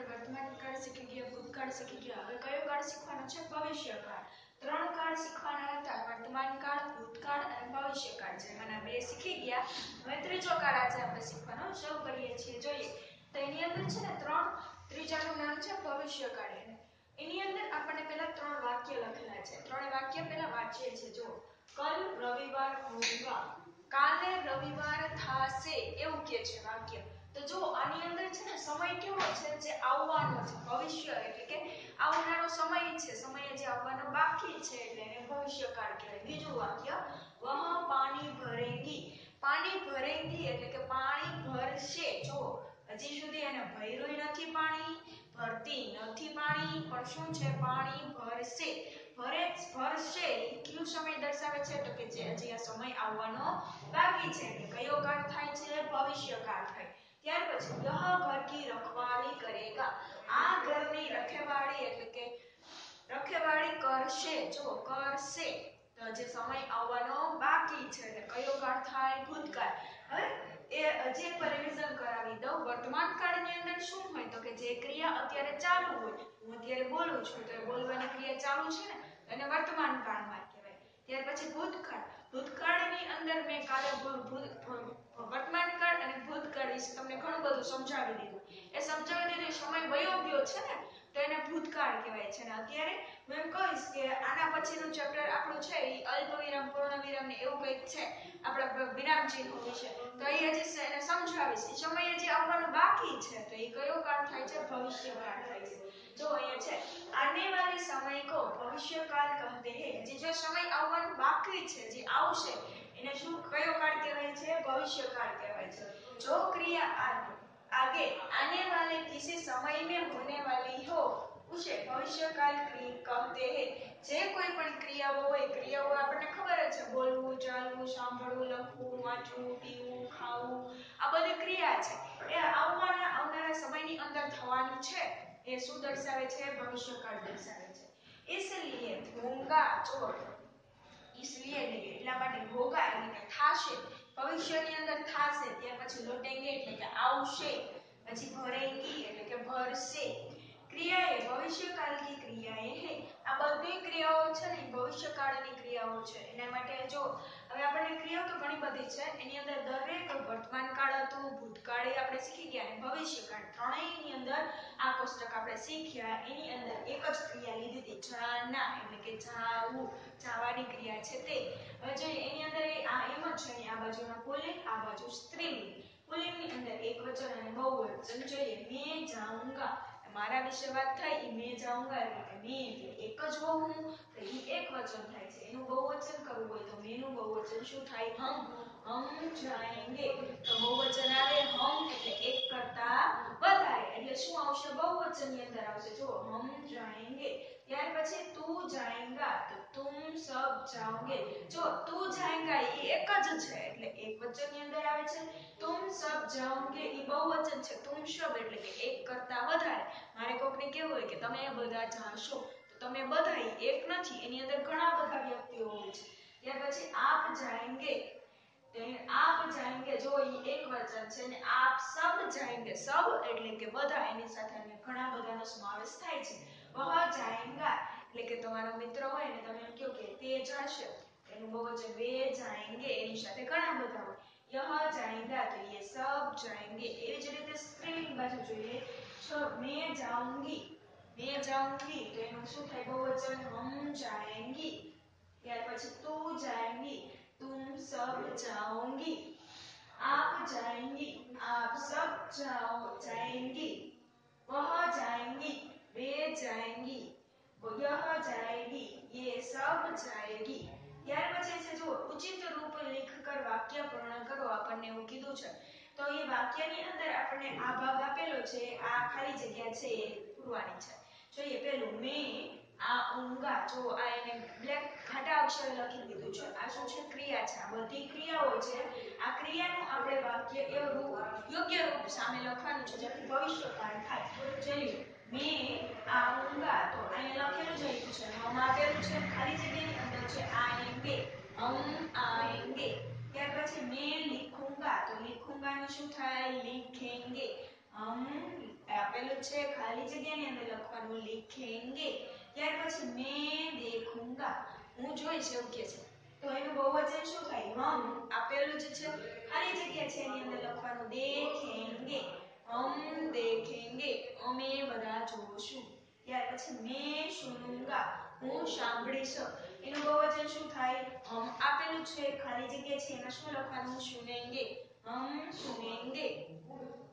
વર્તમાન કાળ શીખી ગયા, ભૂતકાળ શીખી ગયા. હવે કયો કાળ શીખવાનો છે? ભવિષ્યકાળ. ત્રણ કાળ શીખવાના હતા, વર્તમાન કાળ, ભૂતકાળ અને ભવિષ્યકાળ. જેમાંના બે શીખી ગયા. હવે ત્રીજો કાળ આજે આપણે શીખવાનો શરૂ કરીએ છીએ. જોઈએ તો એની અંદર છે ને ત્રીજાનું નામ છે ભવિષ્યકાળ. એની અંદર આપણને પહેલા ત્રણ વાક્ય લખેલા છે. ત્રણ વાક્ય પહેલા વાંચીએ છીએ. જો કલ રવિવાર હોगा, કાલે રવિવાર થાશે, એવું કે છે વાક્ય. તો જો આની અંદર છે ને સમય કેવો છે? જે આવવાનો છે, ભવિષ્ય એટલે કે આવનારો સમય છે, સમય જે આવવાનો બાકી છે એટલે એને ભવિષ્યકાળ કહેવાય. બીજું વાક્ય વહ પાણી ભરેંગી, પાણી ભરેંગી એટલે કે પાણી ભરશે. જો હજી સુધી એને ભર્યું નથી પાણી, ભરતી નથી પાણી, પણ શું છે? પાણી ભરશે. ભરશે કયો સમય દર્શાવે છે? તો કે જે હજી આ સમય આવવાનો બાકી છે એટલે કયો કાળ થાય છે? ભવિષ્યકાળ થાય. ત્યાર પછી यह घर की रखवाली करेगा, આ ઘરની રખેવાળી એટલે કે રખેવાળી કરશે. જો કરશે તો જે સમય આવવાનો બાકી છે એટલે કયો કાળ થાય? ભૂતકાળ. હવે એ હજી એક રિવિઝન કરાવી દઉં. વર્તમાન કાળની અંદર શું હોય? તો કે જે ક્રિયા અત્યારે ચાલુ હોય, હું અત્યારે બોલું છું તો એ બોલવાની ક્રિયા ચાલુ છે ને, એને વર્તમાન કાળમાં કહેવાય. ત્યાર પછી ભૂતકાળ. ભૂતકાળની અંદર મેં કાલે વર્તમાન કાળ અને ભૂતકાળ વિશે તમને ઘણું બધું સમજાવી દીધું. એ સમજાવી દીધું સમય વયો ગયો છે ને તો એને ભૂતકાળ કહેવાય છે. ને અત્યારે હું એમ કહીશ કે આના પછીનું ચેપ્ટર આપણું છે એ અલ્પવિરામ, પૂર્ણવિરામ ને એવું કંઈક છે આપણા વિરામ ચિહ્નો વિશે. તો એ હજી એને સમજાવીશ. એ સમય હજી આવવાનો બાકી છે તો એ કયો કાળ થાય છે? ભવિષ્યકાળ થાય છે. જો અહીંયા છે આને વાલે સમય કો ભવિષ્યકાળ કહેતે हैं. જે સમય આવવાનો બાકી છે, જે આવશે એને શું કયો કાળ કહેવાય છે? ભવિષ્યકાળ કહેવાય છે. જો ક્રિયા आगे आने वाले किसी समय में होने वाली हो उसे भविष्यकाल कहते हैं. જે કોઈ પણ ક્રિયાઓ હોય, ક્રિયાઓ આપણને ખબર જ છે, બોલવું, ચાલવું, સાંભળવું, લખવું, વાંચવું, પીવું, ખાવું, આ બધી ક્રિયા છે. એ આવનારા સમયની અંદર થવાની છે. એ શું દર્શાવે છે? ભવિષ્યકાળ દર્શાવે છે. इसलिए होगा, જો इसलिए એટલા માટે હોગા એટલે કે થાશે, ભવિષ્યની અંદર થાશે. ત્યાર પછી લौटेंगे એટલે કે આવશે, પછી भरेंगी એટલે કે ભરશે. ક્રિયાએ ભવિષ્યકાળ की क्रियाएं है. આ બધી ક્રિયાઓ છે ને ભવિષ્યકાળની ક્રિયાઓ છે. એના માટે જો હવે આપણને ક્રિયાઓ તો ઘણી બધી છે. એની અંદર દરેક વર્તમાન કાળ હતું, ભૂતકાળ આપણે શીખી ગયા અને ભવિષ્યકાળ ત્રણેયની અંદર આ કોષ્ટક આપણે શીખ્યા. એની અંદર એક જ ક્રિયા લીધી હતી, જાના એટલે કે જાવું, જાવાની ક્રિયા છે તે. હવે જોઈએ એની અંદર આ એમ જ છે. આ બાજુના પુલ્લિંગ, આ બાજુ સ્ત્રીલિંગ. પુલ્લિંગની અંદર એકવચન અને બહુવચન જોઈએ. મેં જાઉંગા, મારા વિશે વાત થાય એ મેં જાઉંગા એટલે કે મેં એટલે એક જ હોઉં હું તો એ એકવચન થાય છે. એનું બહુવચન કરવું હોય તો મેનું બહુવચન શું થાય? हम जाएंगे. તો બહુવચન આવે हम એટલે એક કરતા વધારે એટલે શું આવશે? બહુવચનની અંદર આવશે. જો हम जाएंगे. ત્યાર પછી तू जाएगा તો तुम सब जाओगे. જો तू जाएगा એ એક જ છે એટલે એકવચનની અંદર આવે છે. तुम सब जाओगे એ બહુવચન છે. तुम सब એટલે કે એક કરતા વધારે. મારે કોકને કેવું હોય કે તમે બધા જાશો તો તમે બધા એક નથી, એની અંદર ઘણા બધા વ્યક્તિઓ હોય છે. ત્યાર પછી આપ જાएंगे, आप जाएंगे જો એ એક વચન છે ને आप सब जाएंगे, सब એટલે કે બધા, એની સાથે ઘણા બધાનો સમાવેશ થાય છે. वह जाएगा એટલે કે તમારો મિત્ર હોય ને તમે એમ કહો કે તે જશે, એનું બહુવચન वे जाएंगे, એની સાથે ઘણા બધા હોય. यह जाएगा तो ये सब जाएंगे. એવી જ રીતે સ્ત્રીલિંગ બાજુ જોઈએ. मैं जाऊंगी, मैं जाऊंगी તો એનું શું થાય? બહુવચન हम जाएंगी. ત્યાર પછી तू जाएंगी, तुम सब जाओगी. आप जाएंगी, आप सब जाएंगी. वह जाएंगी, वे जाएंगी. यह जाएगी, ये सब जाएगी. ત્યાર પછી છે જો ઉચિત રૂપ લેખ કર વાક્ય પૂર્ણ કરો. આપણને એવું કીધું છે તો એ વાક્યની અંદર આપણને આ ભાગ આપેલો છે, આ ખાલી જગ્યા છે એ પૂરવાની છે. જોઈએ પહેલું મેં આઉંગા. જો આ એને બ્લેક ઘાટા અક્ષરે લખી દીધું છે. આ શું છે? ક્રિયા છે. આ બધી ક્રિયાઓ છે. આ ક્રિયાનું આપણે વાક્ય યોગ્ય રૂપ સામે લખવાનું છે જેથી ભવિષ્યકાળ થાય. જોઈએ મેં આઉંગા તો અહીંયા લખેલું જ આવ્યું છે, હમ આપેલું છે, ખાલી જગ્યાની અંદર છે આएंगे, हम आएंगे. ત્યાર પછી मैं लिखूंगा તો लिखूंगा નું શું થાય? लिखेंगे. હમ આપેલું છે ખાલી જગ્યાની અંદર લખવાનું लिखेंगे ત્યાર પછી मैं देखूंगा હું જોઈશ એવું કહે છે તો એનું બહુવચન શું થાય હમ આપેલું જ છે ખાલી જગ્યા છે એની અંદર લખવાનું देखेंगे हम देखेंगे અમે બધા જોશું ત્યાર પછી मैं सुनूंगा હું સાંભળીશ એનું બહુવચન શું થાય આપેલું છે ખાલી જગ્યા છે એમાં શું લખવાનું सुनेंगे हम सुनेंगे